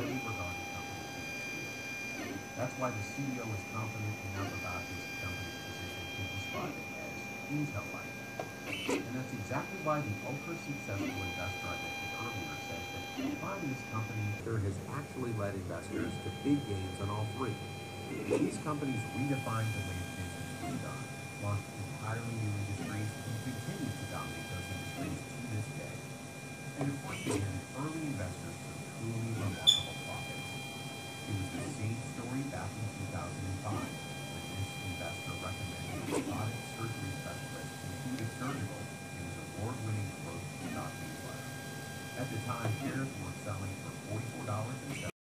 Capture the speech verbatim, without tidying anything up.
highly regarded company in its field. That's why the C E O is confident enough about his company's position to describe it as Intel-like. And that's exactly why the ultra-successful investor I mentioned earlier says that buying this company has actually led investors to big gains on all three. These companies redefined the way business was done, launched entirely new industries, and continue to dominate those industries to this day. And of course, they handed early investors some truly remarkable